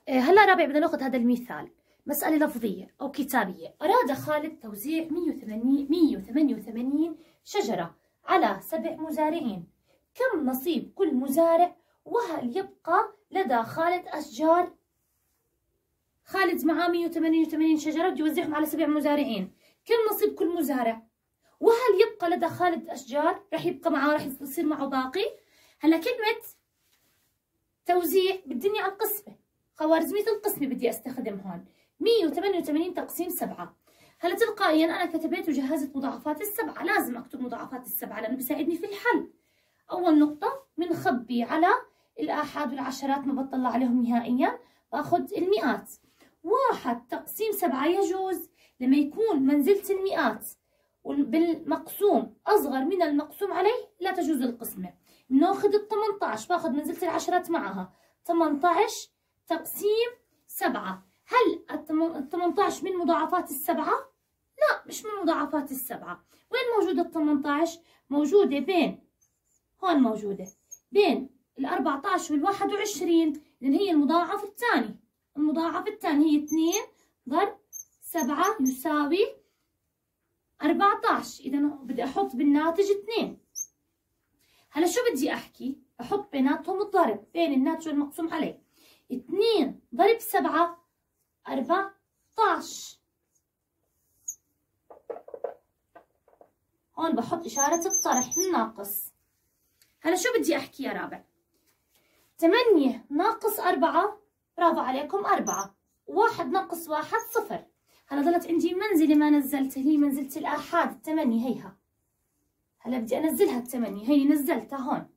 هلا رابع بدنا ناخذ هذا المثال، مسألة لفظية أو كتابية. أراد خالد توزيع 188 شجرة على 7 مزارعين، كم نصيب كل مزارع؟ وهل يبقى لدى خالد أشجار؟ خالد معاه 188 شجرة بده يوزعهم على 7 مزارعين، كم نصيب كل مزارع؟ وهل يبقى لدى خالد أشجار؟ رح يبقى معاه، رح يصير معه باقي. هلا كلمة توزيع بدني على القسمة، خوارزمية القسمة بدي استخدم هون. 188 تقسيم 7. هلا تلقائيا انا كتبت وجهزت مضاعفات السبعة، لازم اكتب مضاعفات السبعة لانه بيساعدني في الحل. اول نقطة بنخبي على الآحاد والعشرات، ما بطلع عليهم نهائيا، باخذ المئات. 1 تقسيم 7 يجوز لما يكون منزلة المئات بالمقسوم اصغر من المقسوم عليه لا تجوز القسمة. بناخذ ال 18 باخذ منزلة العشرات معها، 18 تقسيم 7. هل ال 18 من مضاعفات السبعة؟ لا، مش من مضاعفات السبعة. وين موجودة ال 18؟ موجودة بين هون، موجودة بين ال 14 وال 21، لأن هي المضاعف الثاني. المضاعف الثاني هي 2 ضرب 7 يساوي 14، إذا بدي أحط بالناتج 2. هلا شو بدي أحكي؟ أحط بيناتهم الضرب بين الناتج والمقسوم عليه. 2 ضرب 7 14. هون بحط إشارة الطرح الناقص. هلا شو بدي أحكي يا رابع؟ 8 ناقص 4، برافو عليكم 4. 1 ناقص 1 0. هلا ضلت عندي منزلة ما نزلتها، هي منزلة الآحاد 8 هيها. هلا بدي أنزلها 8، هي نزلتها هون.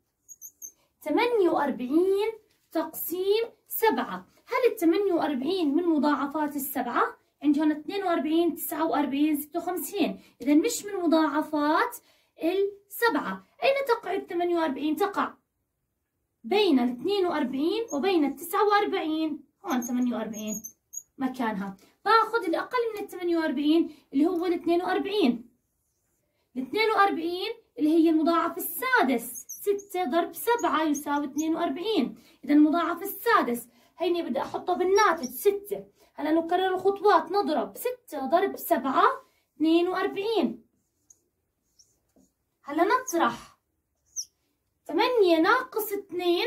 48 تقسيم 7. هل ال 48 من مضاعفات السبعة؟ عندي هون 42 49 56، إذا مش من مضاعفات السبعة. أين تقع ال 48؟ تقع بين ال 42 وبين ال 49. هون 48 مكانها. باخذ الأقل من ال 48 اللي هو ال 42. ال 42 اللي هي المضاعف السادس، 6 ضرب 7 يساوي 42، إذا المضاعف السادس. هيني بدي أحطه بالناتج 6. هلا نكرر الخطوات، نضرب 6 ضرب 7 42. هلا نطرح 8 ناقص 2،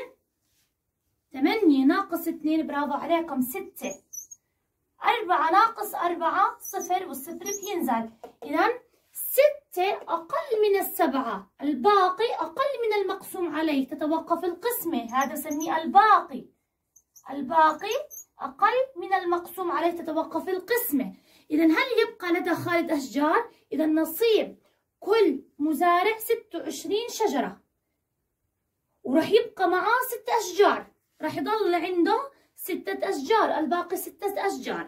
8 ناقص 2 برافو عليكم 6. 4 ناقص 4 0، والصفر بينزل، إذا 6 أقل من السبعة، الباقي أقل من المقسوم عليه، تتوقف القسمة، هذا سميه الباقي. الباقي أقل من المقسوم عليه، تتوقف القسمة. إذا هل يبقى لدى خالد أشجار؟ إذا نصيب كل مزارع 26 شجرة، وراح يبقى معاه 6 أشجار، راح يضل عنده 6 أشجار، الباقي 6 أشجار.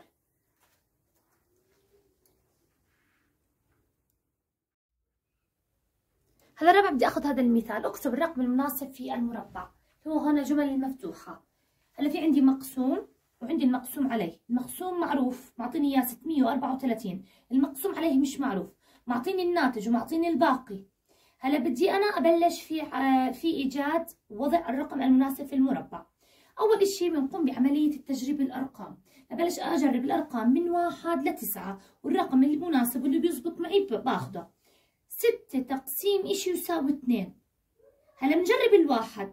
هلا رابع بدي اخذ هذا المثال، اكتب الرقم المناسب في المربع. هو هنا جمل المفتوحة. هلا في عندي مقسوم وعندي المقسوم عليه. المقسوم معروف، معطيني اياه 634، المقسوم عليه مش معروف، معطيني الناتج ومعطيني الباقي. هلا بدي انا ابلش في ايجاد وضع الرقم المناسب في المربع. اول اشي بنقوم بعملية التجريب الارقام، ببلش اجرب الارقام من 1 ل 9، والرقم المناسب واللي بيزبط معي باخده. 6 تقسيم إشي يساوي 2. هلا بنجرب الواحد.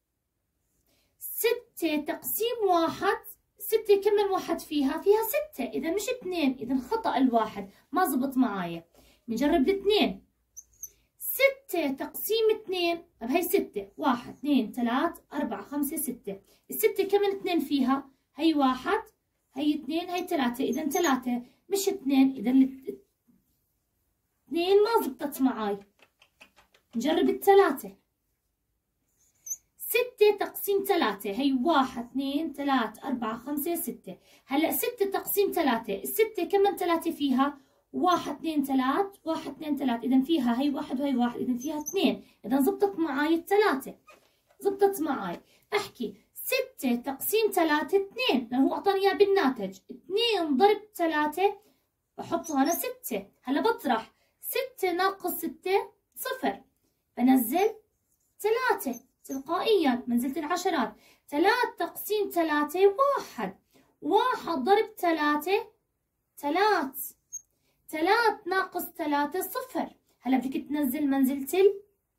6 تقسيم 1، 6 كم الواحد فيها؟ فيها 6، إذا مش 2، إذا خطأ الواحد ما زبط معايا. بنجرب الاثنين. 6 تقسيم 2، طب هي 6، 1 2 3 4 5 6، الستة كم الاثنين فيها؟ هي 1 هي 2 هي 3، إذا 3 مش 2، إذا 2 ما زبطت معاي. نجرب الثلاثة. 6 تقسيم 3، هي 1 2 3 4 5 6. هلا 6 تقسيم 3، الستة كم 3 فيها؟ 1 2 3 1 2 3، إذا فيها هي 1 وهي 1، إذا فيها 2، إذا زبطت معاي الثلاثة. زبطت معاي. أحكي 6 تقسيم 3 2، لأنه هو أعطاني إياه بالناتج. 2 ضرب 3 بحط هنا 6. هلا بطرح 6 ناقص 6 0، بنزل 3 تلقائيا منزلة العشرات. 3 تقسيم 3 1، 1 ضرب 3 3. 3 ناقص 3 0. هلا بدك تنزل منزلة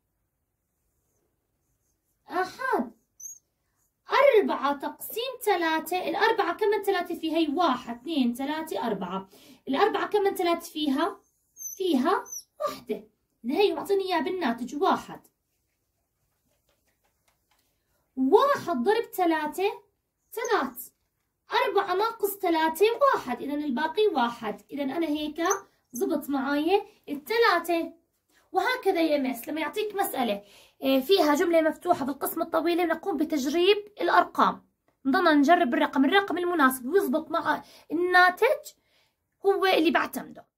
الآحاد. 4 تقسيم 3. الأربعة كم من 3 فيها؟ هي 1 2 3 4. الأربعة كم من 3 فيها؟ فيها 1. هي معطيني إياها بالناتج 1. 1 ضرب 3 3. 4 ناقص 3 1. إذا الباقي 1. إذا أنا هيك زبط معاي ال3. وهكذا يا مس لما يعطيك مسألة فيها جملة مفتوحة بالقسم الطويلة نقوم بتجريب الأرقام، نضلنا نجرب الرقم المناسب ويزبط مع الناتج هو اللي بعتمده.